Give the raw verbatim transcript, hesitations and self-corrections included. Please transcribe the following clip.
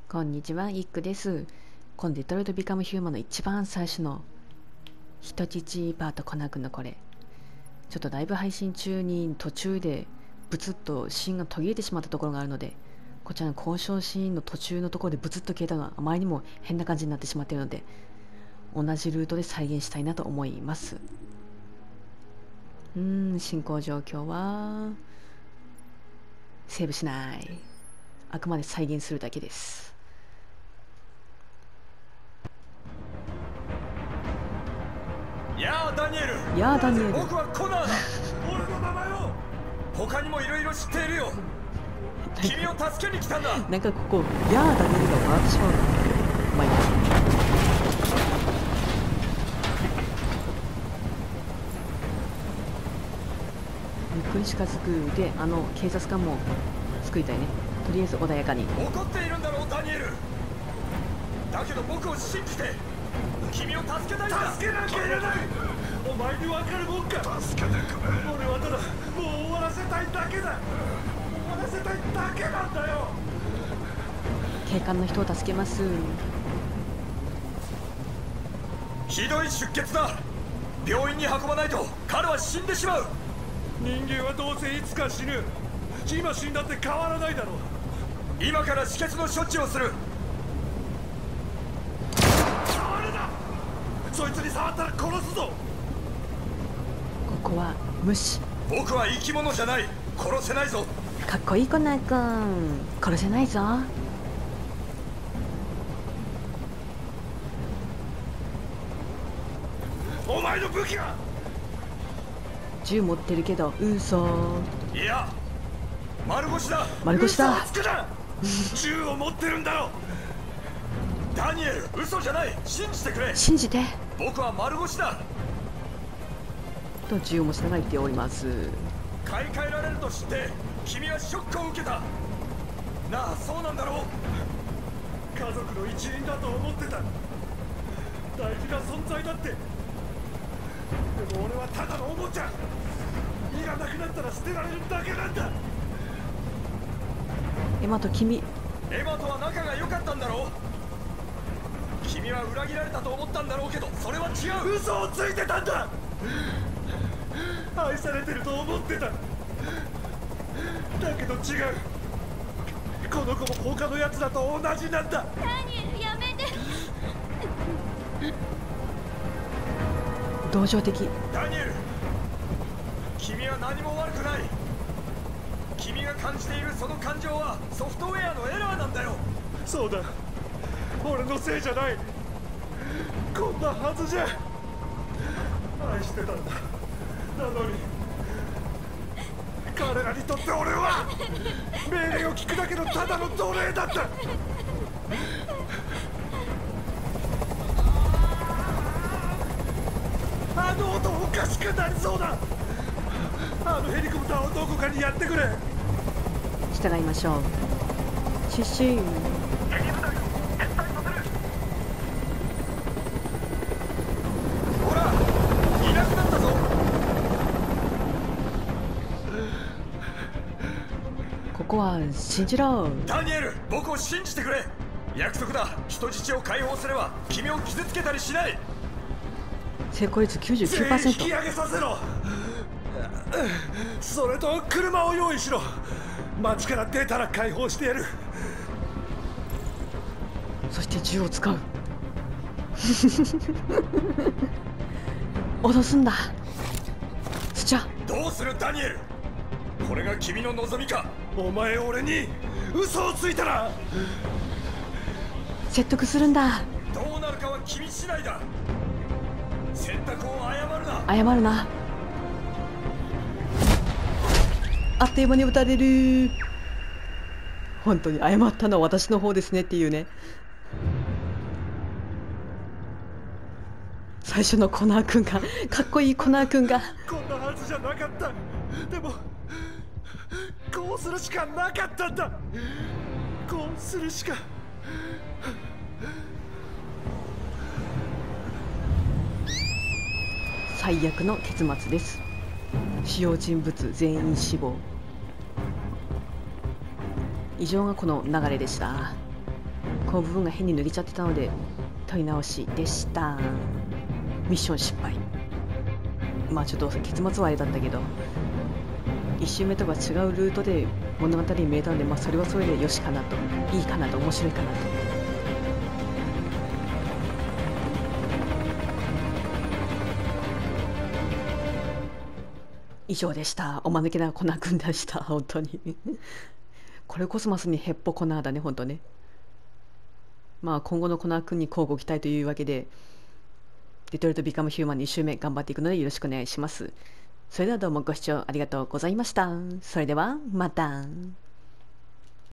こんにちは、イックです。このデトロイト・ビカム・ヒューマンの一番最初の人質パートコナン君のこれ。ちょっとライブ配信中に途中でブツッとシーンが途切れてしまったところがあるので、こちらの交渉シーンの途中のところでブツッと消えたのはあまりにも変な感じになってしまっているので、同じルートで再現したいなと思います。うーん、進行状況はセーブしない。あくまで再現するだけです。 やあダニエル。 やあダニエル。 僕はコナーだ。俺の名前を。他にもいろいろ知っているよ。君を助けに来たんだ。 なんかここ「やあダニエル」が笑ってしまうの。まあいいや。ゆっくり近づくで、あの警察官も救いたいね。とりあえず穏やかに。 怒っているんだろうダニエル。だけど僕を信じて君を助けたいんだ。助けなきゃいけない。お前に分かるもんか。助けてくれ。俺はただもう終わらせたいだけだ。終わらせたいだけなんだよ。 警官の人を助けます。 ひどい出血だ。病院に運ばないと彼は死んでしまう。人間はどうせいつか死ぬ。今死んだって変わらないだろう。今から止血の処置をする。触るな。そいつに触ったら殺すぞ。 ここは無視。 僕は生き物じゃない。殺せないぞ。 かっこいいコナン君。殺せないぞ。 お前の武器は。 銃持ってるけど嘘。 いや丸腰だ。 丸腰だ。 嘘をつくな。銃を持ってるんだろ。ダニエル、嘘じゃない。信じてくれ。 信じて。 僕は丸腰だ。 と銃を持ちながら言っております。 買い替えられると知って君はショックを受けた。なあ、そうなんだろう。家族の一員だと思ってた。大事な存在だって。でも俺はただのおもちゃ。いらなくなったら捨てられるだけなんだ。 エマと君。 エマとは仲が良かったんだろう。君は裏切られたと思ったんだろうけど、それは違う。嘘をついてたんだ。愛されてると思ってた。だけど違う。この子も他のやつだと同じなんだ。 ダニエル、やめて。 同情的。 ダニエル、君は何も悪くない。君が感じているその感情はソフトウェアのエラーなんだよ。そうだ、俺のせいじゃない。こんなはずじゃ。愛してたんだ。なのに彼らにとって俺は命令を聞くだけのただの奴隷だった。あの音おかしくなりそうだ。あのヘリコプターをどこかにやってくれ。 従いましょう。シュッシュー。 ほら、いなくなったぞ。 ここは信じろ。 ダニエル、僕を信じてくれ。約束だ。人質を解放すれば君を傷つけたりしない。 成功率 きゅうじゅうきゅうパーセント。 引き上げさせろ。それと車を用意しろ。街から出たら解放してやる。 そして銃を使う。脅すんだ。スチャ。 どうするダニエル。これが君の望みか。お前俺に嘘をついたら説得するんだ。 どうなるかは君次第だ。選択を誤るな。 謝るな。あっという間に撃たれる。本当に謝ったのは私の方ですねっていうね。最初のコナー君がかっこいいコナー君が。 こんなはずじゃなかった。でもこうするしかなかったんだ。こうするしか。 最悪の結末です。主要人物全員死亡。以上がこの流れでした。 この部分が変に抜けちゃってたので問い直しでした。ミッション失敗。まあちょっと結末はあれだったけど、いっ周目とは違うルートで物語に見えたので、まあそれはそれでよしかなと、いいかなと、面白いかなと。以上でした。おまぬけなコナン君でした。本当にこれこそまさにヘッポコナーだね、本当ね。まあ今後のコナン君に交互期待というわけで、デトロイト・ビカム・ヒューマンに周目頑張っていくのでよろしくお願いします。それではどうもご視聴ありがとうございました。それではまた。